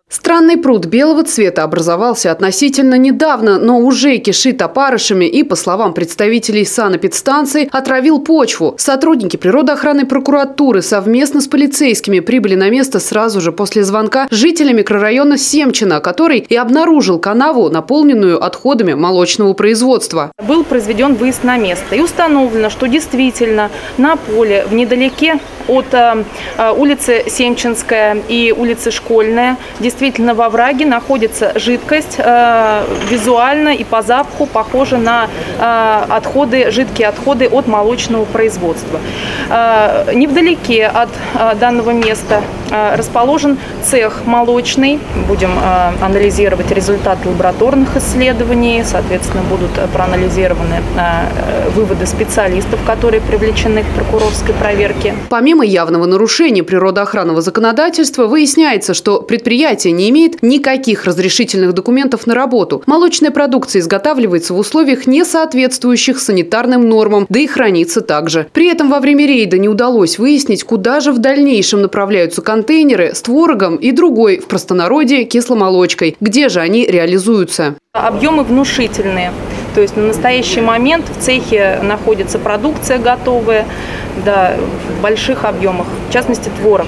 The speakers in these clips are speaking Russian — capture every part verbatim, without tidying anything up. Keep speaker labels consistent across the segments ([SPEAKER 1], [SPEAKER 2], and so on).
[SPEAKER 1] Странный пруд белого цвета образовался относительно недавно, но уже кишит опарышами и, по словам представителей санэпидстанции, отравил почву. Сотрудники природоохранной прокуратуры совместно с полицейскими прибыли на место сразу же после звонка жителя микрорайона Семчино, который и обнаружил канаву, наполненную отходами молочного производства.
[SPEAKER 2] Был произведен выезд на место и установлено, что действительно на поле в недалеке от э, улицы Семчинская и улицы Школьная действительно во враге находится жидкость, э, визуально и по запаху похожа на э, отходы, жидкие отходы от молочного производства. Э, невдалеке от э, данного места э, расположен цех молочный. Будем э, анализировать результаты лабораторных исследований, соответственно, будут проанализированы э, выводы специалистов, которые привлечены к прокурорской проверке.
[SPEAKER 1] Помимо явного нарушения природоохранного законодательства, выясняется, что предприятие не имеет никаких разрешительных документов на работу. Молочная продукция изготавливается в условиях, не соответствующих санитарным нормам, да и хранится также. При этом во время рейда не удалось выяснить, куда же в дальнейшем направляются контейнеры с творогом и другой, в простонародье, кисломолочкой. Где же они реализуются?
[SPEAKER 2] Объемы внушительные. То есть на настоящий момент в цехе находится продукция готовая, да, в больших объемах, в частности творог.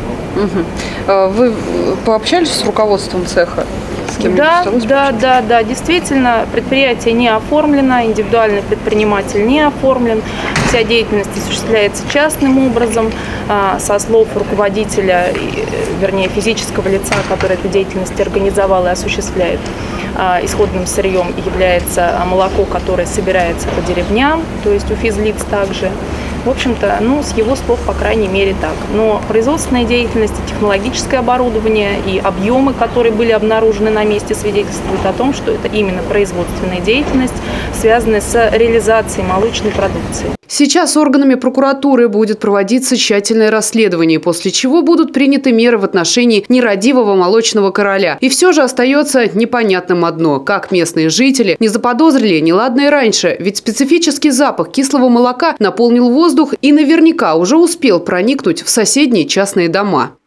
[SPEAKER 1] Угу. Вы пообщались с руководством цеха? С кем
[SPEAKER 2] да, да, да, да, действительно, предприятие не оформлено, индивидуальный предприниматель не оформлен, вся деятельность осуществляется частным образом, со слов руководителя, вернее физического лица, который эту деятельность организовал и осуществляет. Исходным сырьем является молоко, которое собирается по деревням, то есть у физлиц также. В общем-то, ну, с его слов, по крайней мере, так. Но производственная деятельность, технологическое оборудование и объемы, которые были обнаружены на месте, свидетельствуют о том, что это именно производственная деятельность, связанная с реализацией молочной продукции.
[SPEAKER 1] Сейчас органами прокуратуры будет проводиться тщательное расследование, после чего будут приняты меры в отношении нерадивого молочного короля. И все же остается непонятным одно: как местные жители не заподозрили неладное раньше, ведь специфический запах кислого молока наполнил воздух и наверняка уже успел проникнуть в соседние частные дома.